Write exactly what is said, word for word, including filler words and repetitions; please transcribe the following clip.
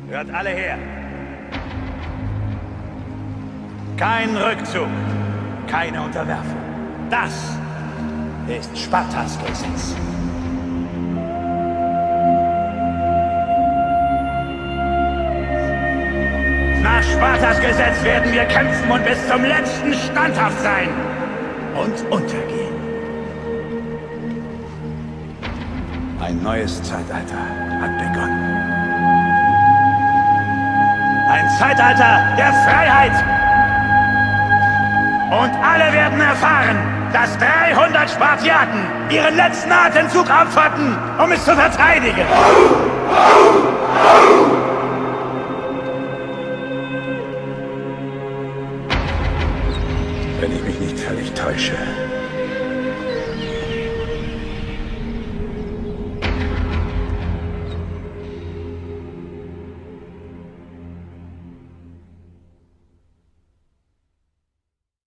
Hört alle her. Kein Rückzug, keine Unterwerfung. Das ist Spartas Gesetz. Nach Spartas Gesetz werden wir kämpfen und bis zum letzten standhaft sein und untergehen. Ein neues Zeitalter hat begonnen. Ein Zeitalter der Freiheit. Und alle werden erfahren, dass dreihundert Spartiaten ihren letzten Atemzug opferten, um es zu verteidigen. Wenn ich mich nicht völlig täusche,